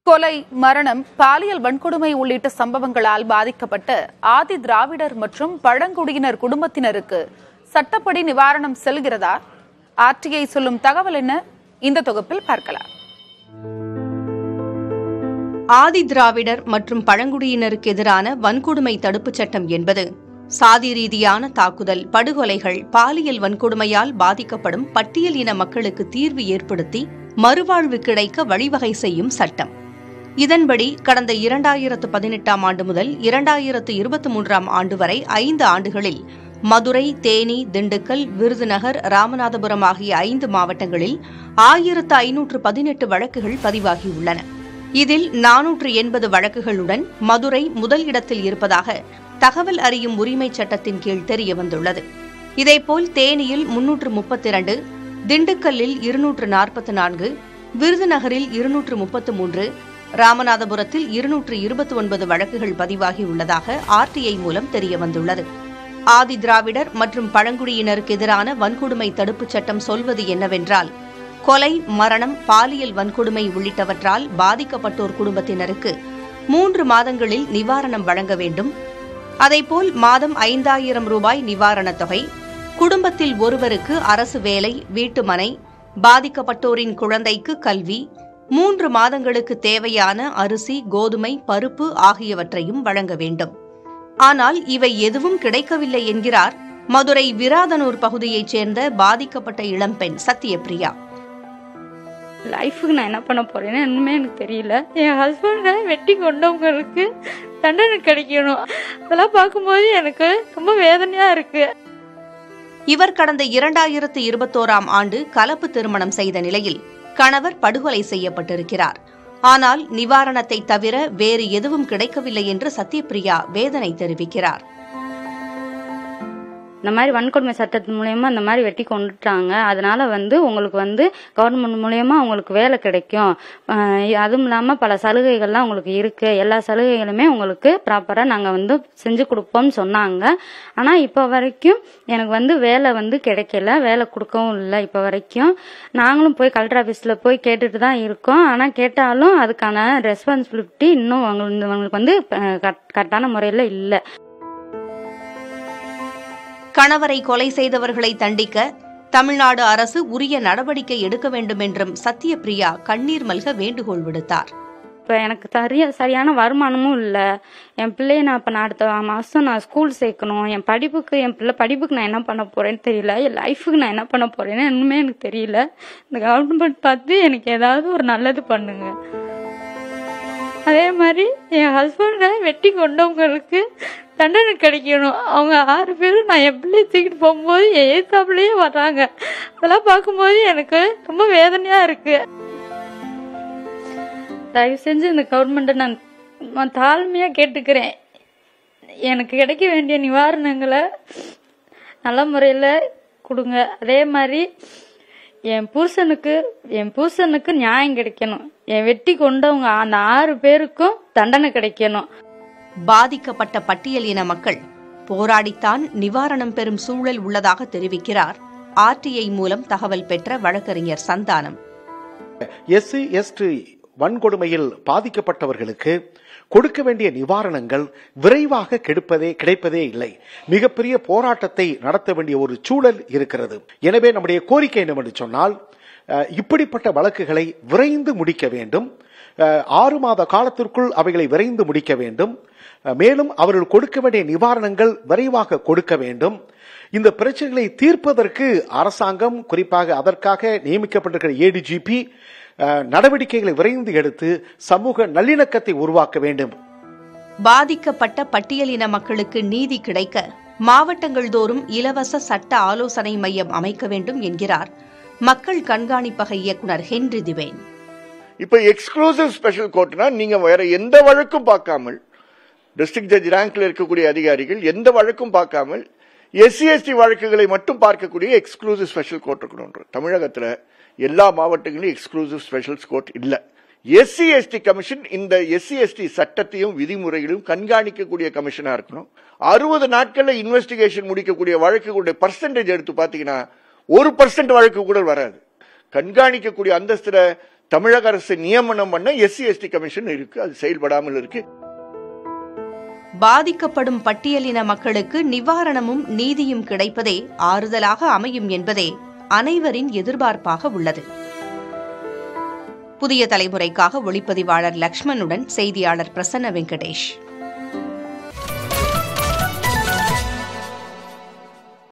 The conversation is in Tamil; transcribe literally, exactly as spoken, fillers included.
கொலை, மரணம், பாலியல் வன்கொடுமை உள்ளிட்ட சம்பவங்களால் பாதிக்கப்பட்ட ஆதி திராவிடர் மற்றும் பழங்குடியினர் குடும்பத்தினருக்கு சட்டப்படி நிவாரணம் செல்கிறதா? ஆர்டிஐ சொல்லும் தகவல் என்ன? இந்த தொகுப்பில் பார்க்கலாம். ஆதி திராவிடர் மற்றும் பழங்குடியினருக்கு எதிரான வன்கொடுமை தடுப்புச் சட்டம் என்பது சாதி ரீதியான தாக்குதல், படுகொலைகள், பாலியல் வன்கொடுமையால் பாதிக்கப்படும் பட்டியல் இன மக்களுக்கு தீர்வு ஏற்படுத்தி மறுவாழ்வு கிடைக்க வழிவகை செய்யும் சட்டம். இதன்படி கடந்த இரண்டாயிரத்து பதினெட்டாம் ஆண்டு முதல் இரண்டாயிரத்து இருபத்தி மூன்றாம் ஆண்டு வரை ஐந்து ஆண்டுகளில் மதுரை, தேனி, திண்டுக்கல், விருதுநகர், ராமநாதபுரம் ஆகிய ஐந்து மாவட்டங்களில் ஆயிரத்து ஐநூற்று பதினெட்டு வழக்குகள் பதிவாகியுள்ளன. இதில் நானூற்று எண்பது வழக்குகளுடன் மதுரை முதல் இடத்தில் இருப்பதாக தகவல் அறியும் உரிமைச் சட்டத்தின் கீழ் தெரியவந்துள்ளது. இதேபோல் தேனியில் முன்னூற்று முப்பத்தி இரண்டு, திண்டுக்கல்லில் இருநூற்று நாற்பத்தி நான்கு, விருதுநகரில் இருநூற்று முப்பத்து மூன்று, ராமநாதபுரத்தில் இருநூற்று இருபத்தி ஒன்பது வழக்குகள் பதிவாகியுள்ளதாக ஆர்டிஐ மூலம் தெரியவந்துள்ளது. ஆதி திராவிடர் மற்றும் பழங்குடியினருக்கு எதிரான வன்கொடுமை தடுப்புச் சட்டம் சொல்வது என்னவென்றால், கொலை, மரணம், பாலியல் வன்கொடுமை உள்ளிட்டவற்றால் பாதிக்கப்பட்டோர் குடும்பத்தினருக்கு மூன்று மாதங்களில் நிவாரணம் வழங்க வேண்டும். அதேபோல் மாதம் ஐந்தாயிரம் ரூபாய் நிவாரணத் தொகை, குடும்பத்தில் ஒருவருக்கு அரசு வேலை, வீட்டுமனை, பாதிக்கப்பட்டோரின் குழந்தைக்கு கல்வி, மூன்று மாதங்களுக்கு தேவையான அரிசி, கோதுமை, பருப்பு ஆகியவற்றையும் வழங்க வேண்டும். ஆனால் இவை எதுவும் கிடைக்கவில்லை என்கிறார் மதுரை விராதனூர் பகுதியைச் சேர்ந்த பாதிக்கப்பட்ட இளம்பெண் சத்யபிரியா. லைஃபுக்கு நான் என்ன பண்ண போறேன்னு இன்னுமே எனக்கு தெரியல. என் ஹஸ்பண்டை வெட்டி கொண்டவங்களுக்கு தண்டனை கிடைக்கணும். அதெல்லாம் பார்க்கும்போது எனக்கு ரொம்ப வேதனையா இருக்கு. இவர் கடந்த இரண்டாயிரத்து இருபத்தோராம் ஆண்டு கலப்பு திருமணம் செய்த நிலையில் கணவர் படுகொலை செய்யப்பட்டிருக்கிறார். ஆனால் நிவாரணத்தை தவிர வேறு எதுவும் கிடைக்கவில்லை என்று சத்யபிரியா வேதனை தெரிவிக்கிறார். இந்த மாதிரி வன்கொடுமை சட்டத்தின் மூலயமா இந்த மாதிரி வெட்டி கொண்டுட்டாங்க. அதனால வந்து உங்களுக்கு வந்து கவர்மெண்ட் மூலயமா உங்களுக்கு வேலை கிடைக்கும். அதுவும் இல்லாம பல சலுகைகள்லாம் உங்களுக்கு இருக்கு. எல்லா சலுகைகளுமே உங்களுக்கு ப்ராப்பரா நாங்க வந்து செஞ்சு கொடுப்போம்னு சொன்னாங்க. ஆனா இப்ப வரைக்கும் எனக்கு வந்து வேலை வந்து கிடைக்கல, வேலை கொடுக்கவும் இல்லை. இப்ப வரைக்கும் நாங்களும் போய் கலெக்டர் ஆபீஸ்ல போய் கேட்டுட்டு தான் இருக்கோம். ஆனா கேட்டாலும் அதுக்கான ரெஸ்பான்சிபிலிட்டி இன்னும் அவங்களுக்கு வந்து கரெக்டான முறையில இல்லை. கணவரை கொலை செய்தவர்களை தண்டிக்க தமிழ்நாடு அரசு உரிய நடவடிக்கை எடுக்க வேண்டும் என்றும் சத்யபிரியா கண்ணீர் மல்க வேண்டுகோள் விடுத்தார். இப்போ எனக்கு சரிய சரியான வருமானமும் இல்லை. என் பிள்ளைய நான் இப்போ நான் அடுத்த மாதம் நான் ஸ்கூல் சேர்க்கணும். என் படிப்புக்கு என் பிள்ளை படிப்புக்கு நான் என்ன பண்ண போறேன்னு தெரியல. என் லைஃபுக்கு நான் என்ன பண்ண போறேன்னு இன்னுமே எனக்கு தெரியல. இந்த கவர்மெண்ட் பார்த்து எனக்கு ஏதாவது ஒரு நல்லது பண்ணுங்க. அதே மாதிரி என் ஹஸ்பண்டை வெட்டி கொண்டவங்களுக்கு தண்டனை கிடைக்கணும். அவங்க ஆறு பேரும் நான் என் பிள்ளைய தூக்கிட்டு போகும்போது என் ஏத்தாப்புலயே வர்றாங்க. அதெல்லாம் பார்க்கும்போது எனக்கு ரொம்ப வேதனையா இருக்கு. தயவு செஞ்சு இந்த கவர்மெண்ட்டை நான் நான் தாழ்மையா கேட்டுக்கிறேன். எனக்கு கிடைக்க வேண்டிய நிவாரணங்களை நல்ல முறையில கொடுங்க. அதே மாதிரி என் புருஷனுக்கு என் புருஷனுக்கு நியாயம் கிடைக்கணும். என் வெட்டி கொண்டவங்க அந்த ஆறு பேருக்கும் தண்டனை கிடைக்கணும். பாதிக்கப்பட்ட பட்டியல் இன மக்கள் போராடித்தான் நிவாரணம் பெறும் சூழல் உள்ளதாக தெரிவிக்கிறார் ஆர்டிஐ மூலம் தகவல் பெற்ற வழக்கறிஞர் சந்தானம். எஸ்சி எஸ்டி வன்கொடுமையில் பாதிக்கப்பட்டவர்களுக்கு கொடுக்க வேண்டிய நிவாரணங்கள் விரைவாக கிடைப்பதே கிடைப்பதே இல்லை. மிகப்பெரிய போராட்டத்தை நடத்த வேண்டிய ஒரு சூழல் இருக்கிறது. எனவே நம்முடைய கோரிக்கை என்னவென்று சொன்னால், இப்படிப்பட்ட வழக்குகளை விரைந்து முடிக்க வேண்டும். ஆறு மாத காலத்திற்குள் அவைகளை விரைந்து முடிக்க வேண்டும். மேலும் அவர்கள் கொடுக்க வேண்டிய நிவாரணங்கள் விரைவாக கொடுக்க வேண்டும். இந்த பிரச்சனைகளை தீர்ப்பதற்கு அரசாங்கம், குறிப்பாக அதற்காக நியமிக்கப்பட்டிருக்கிற ஏடிஜிபி நடவடிக்கைகளை விரைந்து எடுத்து சமூக நல்லிணக்கத்தை உருவாக்க வேண்டும். பாதிக்கப்பட்ட பட்டியலின மக்களுக்கு நீதி கிடைக்க மாவட்டங்கள் தோறும் இலவச சட்ட ஆலோசனை மையம் அமைக்க வேண்டும் என்கிறார் மக்கள் கண்காணிப்பக இயக்குநர் ஹென்றி திவேன். இப்ப எக்ஸ்க்ளூசிவ் ஸ்பெஷல் கோர்ட்னா நீங்க வேற எந்த வழக்கும் பார்க்காமல், டிஸ்ட்ரிக்ட் ஜட்ஜ் ரேங்க்ல இருக்கக்கூடிய அதிகாரிகள் எந்த வழக்கும் பார்க்காமல் எஸ்சி எஸ்டி வழக்குகளை மட்டும் பார்க்கக்கூடிய எக்ஸ்க்ளூசிவ் ஸ்பெஷல் கோர்ட் இருக்கணும். தமிழகத்துல எல்லா மாவட்டங்களிலும் எக்ஸ்க்ளூசிவ் ஸ்பெஷல் கோர்ட் இல்ல. எஸ்சி எஸ்டி கமிஷன் இந்த எஸ்சி எஸ்டி சட்டத்தையும் விதிமுறைகளையும் கண்காணிக்கக்கூடிய கமிஷனா இருக்கணும். அறுபது நாட்கள்ல இன்வெஸ்டிகேஷன் முடிக்கக்கூடிய வழக்குகளுடைய பர்சன்டேஜ் எடுத்து பாத்தீங்கன்னா ஒரு பர்சன்ட் வழக்கு கூட வராது. கண்காணிக்கக்கூடிய அந்தஸ்துல தமிழக அரசு நியமனம் பண்ண எஸ்சி எஸ்டி கமிஷன் இருக்கு, அது செயல்படாமல் இருக்கு. பாதிக்கப்படும் பட்டியலின மக்களுக்கு நிவாரணமும் நீதியும் கிடைப்பதே ஆறுதலாக அமையும் என்பதே அனைவரின் எதிர்பார்ப்பாக உள்ளது. புதிய தலைமுறைக்காக ஒளிப்பதிவாளர் லக்ஷ்மணுடன் செய்தியாளர் பிரசன்ன வெங்கடேஷ்.